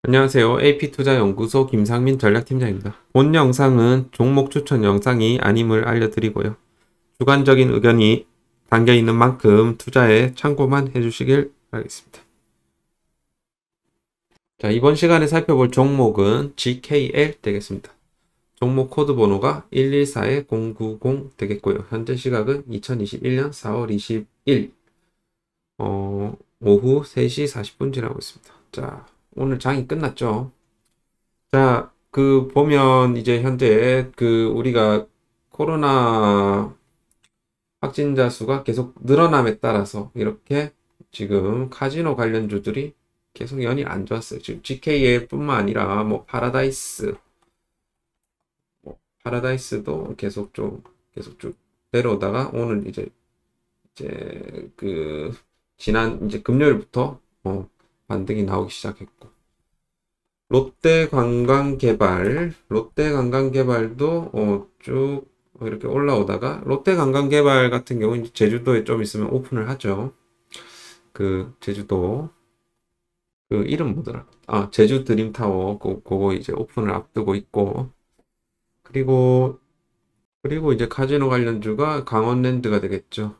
안녕하세요. AP투자연구소 김상민 전략팀장입니다. 본 영상은 종목 추천 영상이 아님을 알려드리고요. 주관적인 의견이 담겨 있는 만큼 투자에 참고만 해주시길 바라겠습니다. 자, 이번 시간에 살펴볼 종목은 GKL 되겠습니다. 종목 코드 번호가 114090 되겠고요. 현재 시각은 2021년 4월 20일 오후 3시 40분 지나고 있습니다. 자, 오늘 장이 끝났죠. 자, 보면 이제 현재 우리가 코로나 확진자 수가 계속 늘어남에 따라서 이렇게 지금 카지노 관련주들이 계속 연일 안 좋았어요. 지금 GKL 뿐만 아니라 뭐 파라다이스도 계속 쭉 내려오다가 오늘 이제 지난 이제 금요일부터 반등이 나오기 시작했고, 롯데관광개발도 쭉 이렇게 올라오다가, 롯데관광개발 같은 경우는 제주도에 좀 있으면 오픈을 하죠. 제주도 이름 뭐더라? 제주 드림타워 그거 이제 오픈을 앞두고 있고, 그리고 이제 카지노 관련주가 강원랜드가 되겠죠.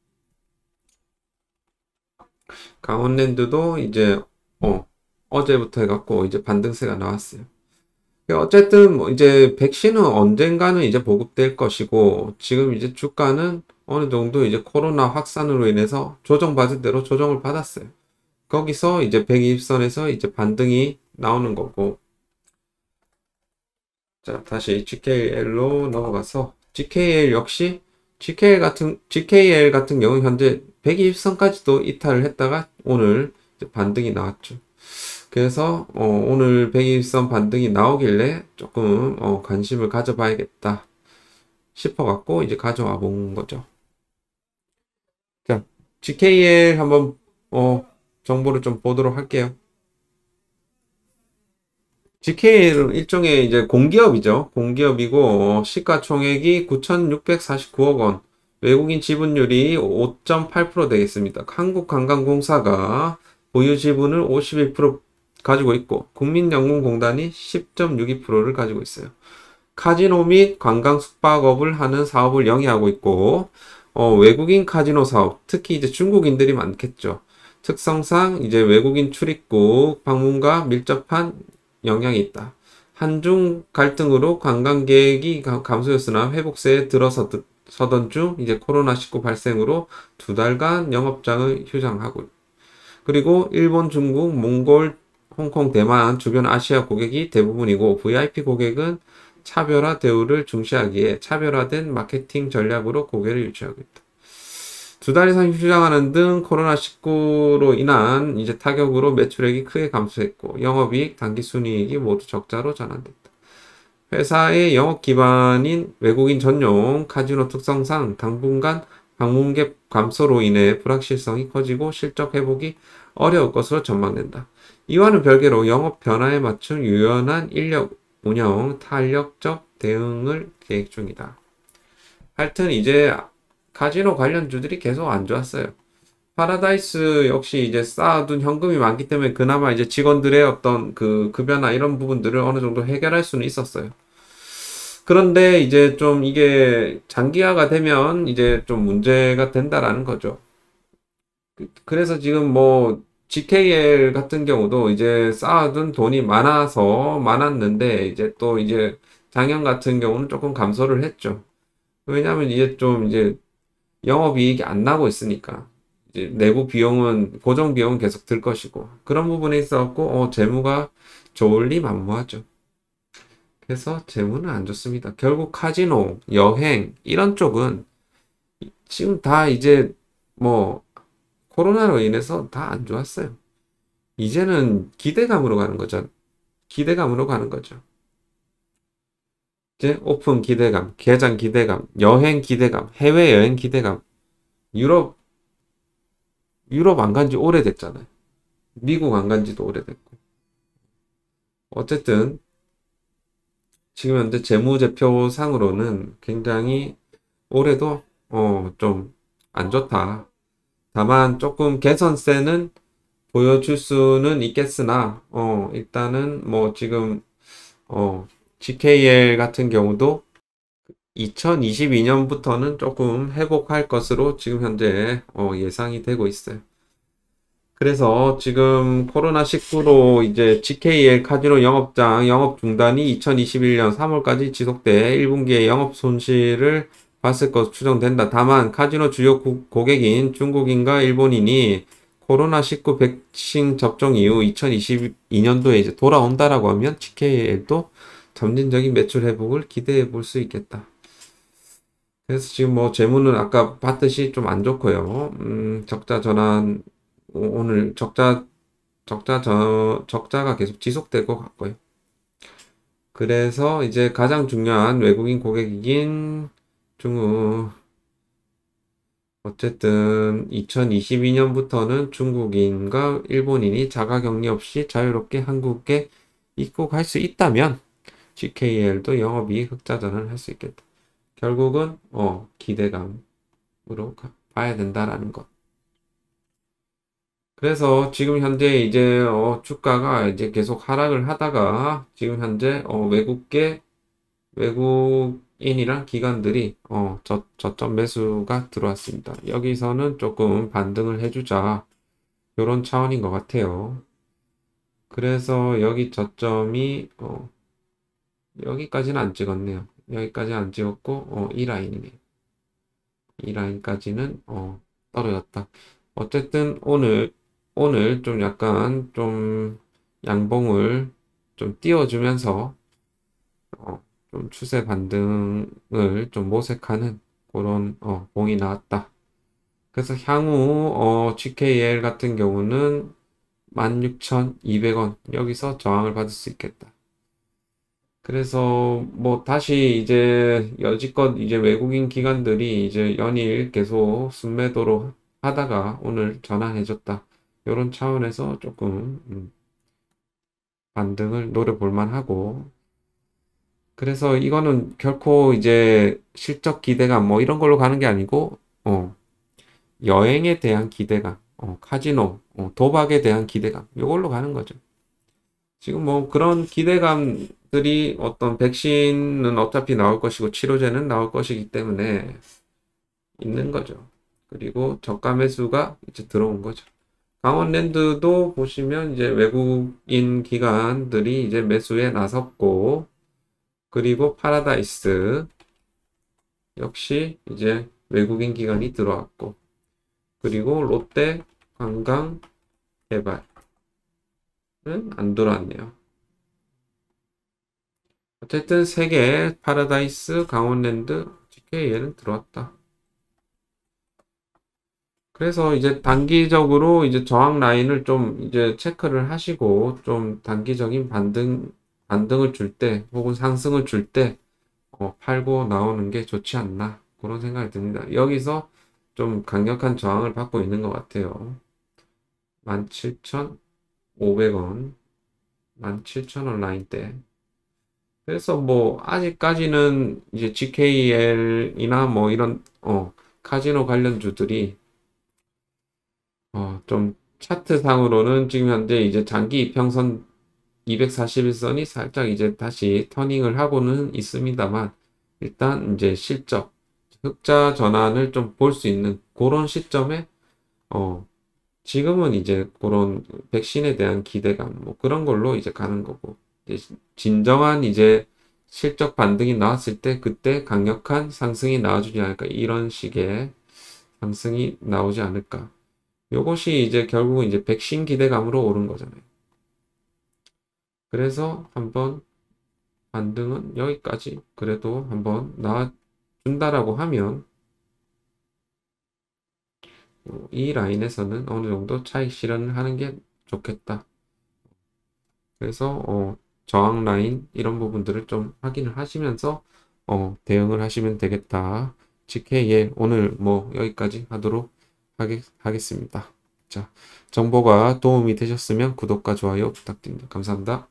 강원랜드도 이제 어제부터 해갖고 이제 반등세가 나왔어요. 어쨌든 뭐 이제 백신은 언젠가는 이제 보급될 것이고, 지금 이제 주가는 어느 정도 이제 코로나 확산으로 인해서 조정받은 대로 조정을 받았어요. 거기서 이제 120선에서 이제 반등이 나오는 거고. 자, 다시 GKL로 넘어가서 GKL 역시 GKL 같은 경우 현재 120선까지도 이탈을 했다가 오늘 이제 반등이 나왔죠. 그래서 오늘 120선 반등이 나오길래 조금 관심을 가져봐야겠다 싶어 갖고 이제 가져와 본 거죠. 자, GKL 한번 정보를 좀 보도록 할게요. GKL은 일종의 이제 공기업이죠. 공기업이고 시가총액이 9,649억 원, 외국인 지분율이 5.8% 되겠습니다. 한국관광공사가 보유 지분을 51% 가지고 있고, 국민연금공단이 10.62%를 가지고 있어요. 카지노 및 관광 숙박업을 하는 사업을 영위하고 있고, 외국인 카지노 사업, 특히 이제 중국인들이 많겠죠. 특성상 이제 외국인 출입국 방문과 밀접한 영향이 있다. 한중 갈등으로 관광객이 감소했으나 회복세에 들어서던 중 이제 코로나19 발생으로 2달간 영업장을 휴장하고, 그리고 일본, 중국, 몽골, 홍콩, 대만 주변 아시아 고객이 대부분이고, VIP 고객은 차별화 대우를 중시하기에 차별화된 마케팅 전략으로 고객을 유치하고 있다. 2달 이상 휴장하는 등 코로나19로 인한 이제 타격으로 매출액이 크게 감소했고, 영업이익, 당기순이익이 모두 적자로 전환됐다. 회사의 영업 기반인 외국인 전용 카지노 특성상 당분간 방문객 감소로 인해 불확실성이 커지고 실적 회복이 어려울 것으로 전망된다. 이와는 별개로 영업 변화에 맞춘 유연한 인력 운영, 탄력적 대응을 계획 중이다. 하여튼 이제 카지노 관련주들이 계속 안 좋았어요. 파라다이스 역시 이제 쌓아둔 현금이 많기 때문에 그나마 이제 직원들의 어떤 급여나 이런 부분들을 어느 정도 해결할 수는 있었어요. 그런데 이제 좀 이게 장기화가 되면 이제 좀 문제가 된다라는 거죠. 그래서 지금 뭐 GKL 같은 경우도 이제 쌓아둔 돈이 많았는데 이제 또 이제 작년 같은 경우는 조금 감소를 했죠. 왜냐하면 이제 영업이익이 안 나고 있으니까 이제 내부 비용은 고정 비용은 계속 들 것이고, 그런 부분에 있어서 재무가 좋을리 만무하죠. 그래서 재무는 안 좋습니다. 결국 카지노, 여행 이런 쪽은 지금 다 이제 뭐 코로나로 인해서 다 안 좋았어요. 이제는 기대감으로 가는 거죠. 기대감으로 가는 거죠. 이제 오픈 기대감, 개장 기대감, 여행 기대감, 해외여행 기대감. 유럽 안 간지 오래됐잖아요. 미국 안 간지도 오래됐고. 어쨌든 지금 현재 재무제표상으로는 굉장히 올해도 좀 안 좋다. 다만 조금 개선세는 보여줄 수는 있겠으나, 일단은 뭐 지금, GKL 같은 경우도 2022년부터는 조금 회복할 것으로 지금 현재 예상이 되고 있어요. 그래서 지금 코로나19로 이제 GKL 카지노 영업장 영업 중단이 2021년 3월까지 지속돼 1분기의 영업 손실을 봤을 것으로 추정된다. 다만 카지노 주요 고객인 중국인과 일본인이 코로나19 백신 접종 이후 2022년도에 이제 돌아온다라고 하면 GKL도 점진적인 매출 회복을 기대해 볼 수 있겠다. 그래서 지금 뭐 재무는 아까 봤듯이 좀 안 좋고요. 적자 전환 오늘 적자가 계속 지속될 것 같고요. 그래서 이제 가장 중요한 외국인 고객인 중국, 어쨌든 2022년부터는 중국인과 일본인이 자가격리 없이 자유롭게 한국에 입국할 수 있다면 GKL도 영업이익 흑자 전환을 할 수 있겠다. 결국은 기대감으로 봐야 된다라는 것. 그래서 지금 현재 이제 주가가 이제 계속 하락을 하다가 지금 현재 외국인이랑 기관들이 저점 매수가 들어왔습니다. 여기서는 조금 반등을 해주자 이런 차원인 것 같아요. 그래서 여기 저점이 여기까지는 안 찍었네요. 여기까지는 안 찍었고 이 라인이네요. 이 라인까지는 떨어졌다. 어쨌든 오늘 좀 약간 좀 양봉을 좀 띄워주면서 좀 추세 반등을 좀 모색하는 그런 봉이 나왔다. 그래서 향후 GKL 같은 경우는 16,200원 여기서 저항을 받을 수 있겠다. 그래서 뭐 다시 이제 여지껏 이제 외국인 기관들이 이제 연일 계속 순매도로 하다가 오늘 전환해줬다. 이런 차원에서 조금 반등을 노려볼 만하고, 그래서 이거는 결코 이제 실적 기대감 뭐 이런 걸로 가는 게 아니고 여행에 대한 기대감, 카지노, 도박에 대한 기대감 이걸로 가는 거죠. 지금 뭐 그런 기대감들이 어떤 백신은 어차피 나올 것이고 치료제는 나올 것이기 때문에 있는 거죠. 그리고 저가 매수가 이제 들어온 거죠. 강원랜드도 보시면 이제 외국인 기관들이 이제 매수에 나섰고, 그리고 파라다이스 역시 이제 외국인 기관이 들어왔고, 그리고 롯데 관광 개발은 안 들어왔네요. 어쨌든 세 개 파라다이스, 강원랜드, GKL은 들어왔다. 그래서 이제 단기적으로 이제 저항 라인을 좀 이제 체크를 하시고 좀 단기적인 반등을 줄 때 혹은 상승을 줄 때 팔고 나오는 게 좋지 않나 그런 생각이 듭니다. 여기서 좀 강력한 저항을 받고 있는 것 같아요. 17,500원, 17,000원 라인대. 그래서 뭐 아직까지는 이제 GKL이나 뭐 이런 카지노 관련주들이 좀 차트상으로는 지금 현재 이제 장기 이평선 241선이 살짝 이제 다시 터닝을 하고는 있습니다만, 일단 이제 실적, 흑자 전환을 좀 볼 수 있는 그런 시점에, 지금은 이제 그런 백신에 대한 기대감, 뭐 그런 걸로 이제 가는 거고, 이제 진정한 이제 실적 반등이 나왔을 때 그때 강력한 상승이 나와주지 않을까, 이런 식의 상승이 나오지 않을까. 요것이 이제 결국은 이제 백신 기대감으로 오른 거잖아요. 그래서 한번 반등은 여기까지 그래도 한번 나와준다라고 하면 이 라인에서는 어느 정도 차익 실현을 하는 게 좋겠다. 그래서 저항 라인 이런 부분들을 좀 확인을 하시면서 대응을 하시면 되겠다. GKL 오늘 뭐 여기까지 하도록 하겠습니다. 자, 정보가 도움이 되셨으면 구독과 좋아요 부탁드립니다. 감사합니다.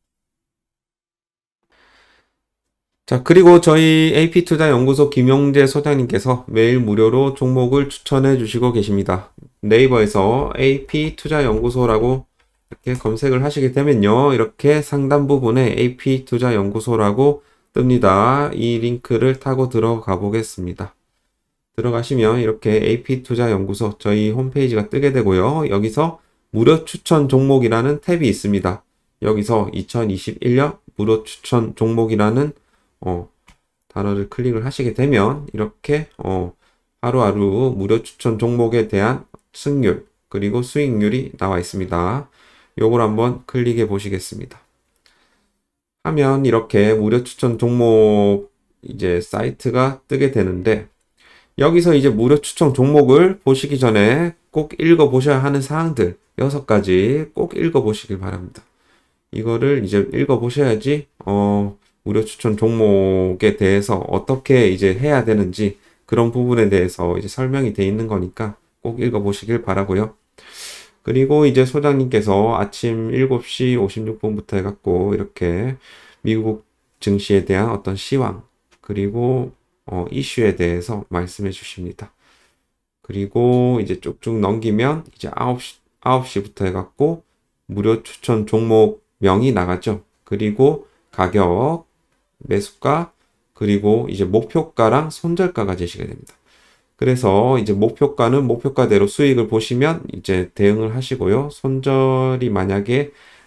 자, 그리고 저희 AP투자연구소 김용재 소장님께서 매일 무료로 종목을 추천해 주시고 계십니다. 네이버에서 AP투자연구소라고 이렇게 검색을 하시게 되면요. 이렇게 상단 부분에 AP투자연구소라고 뜹니다. 이 링크를 타고 들어가 보겠습니다. 들어가시면 이렇게 AP투자연구소 저희 홈페이지가 뜨게 되고요. 여기서 무료 추천 종목이라는 탭이 있습니다. 여기서 2021년 무료 추천 종목이라는 단어를 클릭을 하시게 되면 이렇게 하루하루 무료 추천 종목에 대한 승률 그리고 수익률이 나와 있습니다. 요걸 한번 클릭해 보시겠습니다. 하면 이렇게 무료 추천 종목 이제 사이트가 뜨게 되는데 여기서 이제 무료 추천 종목을 보시기 전에 꼭 읽어 보셔야 하는 사항들 6가지 꼭 읽어 보시길 바랍니다. 이거를 이제 읽어 보셔야지 무료 추천 종목에 대해서 어떻게 이제 해야 되는지 그런 부분에 대해서 이제 설명이 되어 있는 거니까 꼭 읽어 보시길 바라고요. 그리고 이제 소장님께서 아침 7시 56분부터 해갖고 이렇게 미국 증시에 대한 어떤 시황 그리고 이슈에 대해서 말씀해 주십니다. 그리고 이제 쭉쭉 넘기면 이제 9시부터 해갖고 무료 추천 종목명이 나가죠. 그리고 가격, 매수가, 그리고 이제 목표가랑 손절가가 제시가 됩니다. 그래서 이제 목표가는 목표가대로 수익을 보시면 이제 대응을 하시고요. 손절이 만약에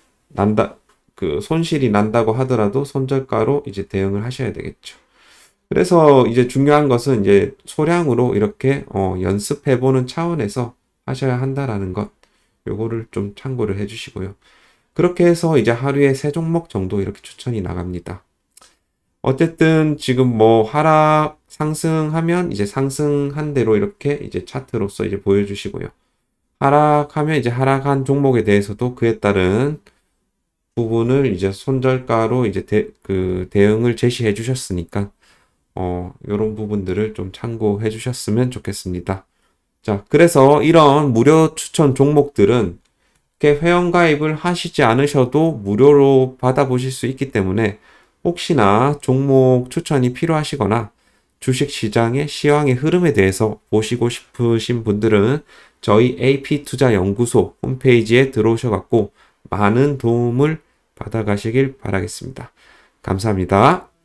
손실이 난다고 하더라도 손절가로 이제 대응을 하셔야 되겠죠. 그래서 이제 중요한 것은 이제 소량으로 이렇게 연습해보는 차원에서 하셔야 한다라는 것, 요거를 좀 참고를 해주시고요. 그렇게 해서 이제 하루에 3종목 정도 이렇게 추천이 나갑니다. 어쨌든 지금 하락 상승하면 이제 상승한 대로 이렇게 이제 차트로서 이제 보여주시고요. 하락하면 이제 하락한 종목에 대해서도 그에 따른 부분을 이제 손절가로 이제 대응을 제시해 주셨으니까 요런 부분들을 좀 참고해 주셨으면 좋겠습니다. 자, 그래서 이런 무료 추천 종목들은 이렇게 회원 가입을 하시지 않으셔도 무료로 받아보실 수 있기 때문에 혹시나 종목 추천이 필요하시거나 주식시장의 시황의 흐름에 대해서 보시고 싶으신 분들은 저희 AP투자연구소 홈페이지에 들어오셔갖고 많은 도움을 받아가시길 바라겠습니다. 감사합니다.